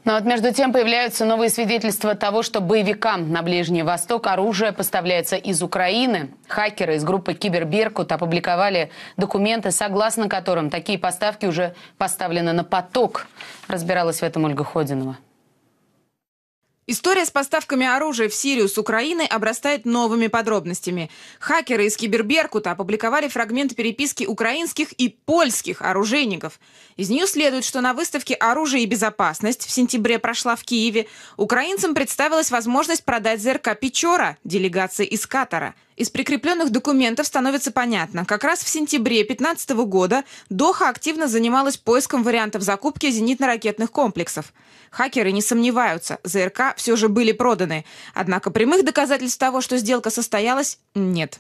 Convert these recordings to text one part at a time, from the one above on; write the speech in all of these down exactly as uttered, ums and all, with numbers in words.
Но вот между тем появляются новые свидетельства того, что боевикам на Ближний Восток оружие поставляется из Украины. Хакеры из группы «Киберберкут» опубликовали документы, согласно которым такие поставки уже поставлены на поток. Разбиралась в этом Ольга Ходинова. История с поставками оружия в Сирию с Украины обрастает новыми подробностями. Хакеры из Киберберкута опубликовали фрагмент переписки украинских и польских оружейников. Из нее следует, что на выставке «Оружие и безопасность» в сентябре прошла в Киеве. Украинцам представилась возможность продать ЗРК «Печора» делегации из Катара. Из прикрепленных документов становится понятно, как раз в сентябре две тысячи пятнадцатого года Доха активно занималась поиском вариантов закупки зенитно-ракетных комплексов. Хакеры не сомневаются, ЗРК все же были проданы. Однако прямых доказательств того, что сделка состоялась, нет.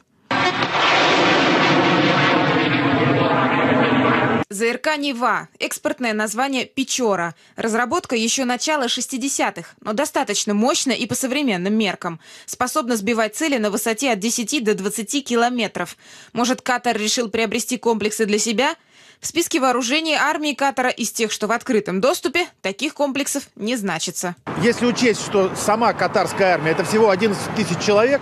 ЗРК «Нева» – экспортное название «Печора». Разработка еще начала шестидесятых, но достаточно мощная и по современным меркам. Способна сбивать цели на высоте от десяти до двадцати километров. Может, Катар решил приобрести комплексы для себя? В списке вооружений армии Катара из тех, что в открытом доступе, таких комплексов не значится. Если учесть, что сама катарская армия – это всего одиннадцать тысяч человек,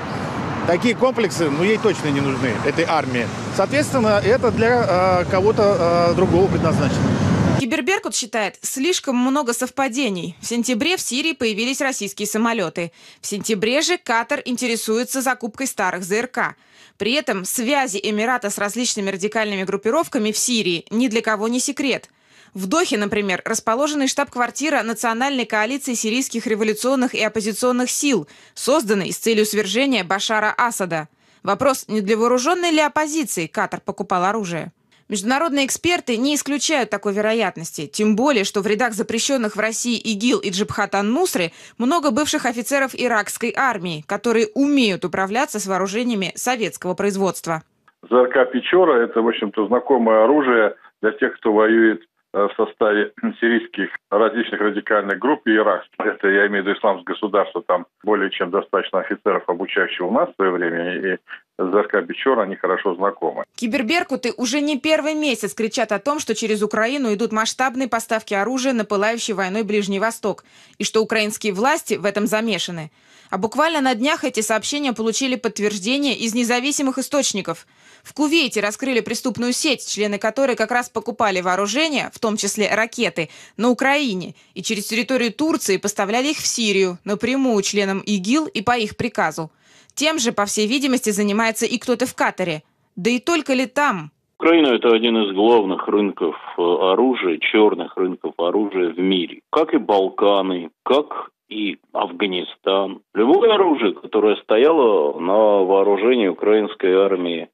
такие комплексы, ну, ей точно не нужны, этой армии. Соответственно, это для э, кого-то э, другого предназначено. Киберберкут считает, слишком много совпадений. В сентябре в Сирии появились российские самолеты. В сентябре же Катар интересуется закупкой старых ЗРК. При этом связи Эмирата с различными радикальными группировками в Сирии ни для кого не секрет. В Дохе, например, расположена штаб-квартира Национальной коалиции сирийских революционных и оппозиционных сил, созданной с целью свержения Башара Асада. Вопрос, не для вооруженной ли оппозиции Катар покупал оружие? Международные эксперты не исключают такой вероятности, тем более, что в рядах запрещенных в России ИГИЛ и Джабхат ан-Нусры много бывших офицеров иракской армии, которые умеют управляться с вооружениями советского производства. ЗРК «Печора» – это, в общем-то, знакомое оружие для тех, кто воюет в составе сирийских различных радикальных групп и иракских. Это, я имею в виду, исламское государство, там более чем достаточно офицеров, обучающих у нас в свое время, и ЗРК «Печора», они хорошо знакомы. Киберберкуты уже не первый месяц кричат о том, что через Украину идут масштабные поставки оружия на пылающий войной Ближний Восток, и что украинские власти в этом замешаны. А буквально на днях эти сообщения получили подтверждение из независимых источников. В Кувейте раскрыли преступную сеть, члены которой как раз покупали вооружение, в том числе ракеты, на Украине, и через территорию Турции поставляли их в Сирию, напрямую членам ИГИЛ и по их приказу. Тем же, по всей видимости, занимается и кто-то в Катаре. Да и только ли там? Украина – это один из главных рынков оружия, черных рынков оружия в мире. Как и Балканы, как и Афганистан. Любое оружие, которое стояло на вооружении украинской армии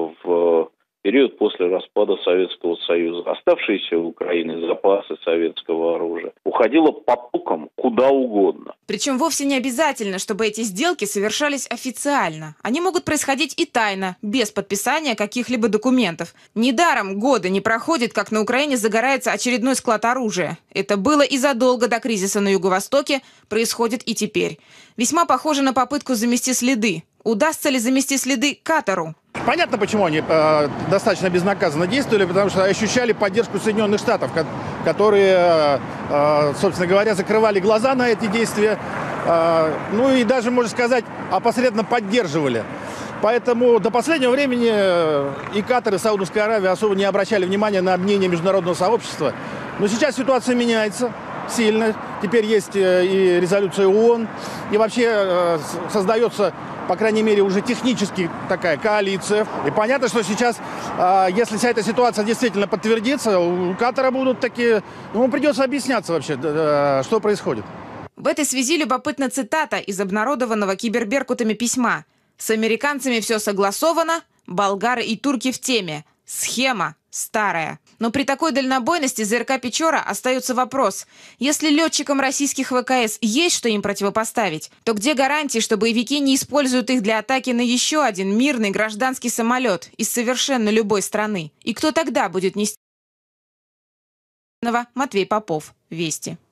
в период после распада Советского Союза, оставшиеся у Украины запасы советского оружия, уходило потоком куда угодно. Причем вовсе не обязательно, чтобы эти сделки совершались официально. Они могут происходить и тайно, без подписания каких-либо документов. Недаром годы не проходит, как на Украине загорается очередной склад оружия. Это было и задолго до кризиса на Юго-Востоке, происходит и теперь. Весьма похоже на попытку замести следы. Удастся ли замести следы Катару? Понятно, почему они э, достаточно безнаказанно действовали, потому что ощущали поддержку Соединенных Штатов, которые, э, собственно говоря, закрывали глаза на эти действия, э, ну и даже, можно сказать, опосредованно поддерживали. Поэтому до последнего времени и Катар, и Саудовская Аравия особо не обращали внимания на мнение международного сообщества. Но сейчас ситуация меняется сильно. Теперь есть и резолюция ООН, и вообще создается, по крайней мере, уже технически такая коалиция. И понятно, что сейчас, если вся эта ситуация действительно подтвердится, у Катара будут такие... Ну, придется объясняться вообще, что происходит. В этой связи любопытна цитата из обнародованного киберберкутами письма. «С американцами все согласовано, болгары и турки в теме. Схема старая». Но при такой дальнобойности ЗРК «Печора» остается вопрос. Если летчикам российских ВКС есть что им противопоставить, то где гарантии, что боевики не используют их для атаки на еще один мирный гражданский самолет из совершенно любой страны? И кто тогда будет нести? Матвей Попов, Вести.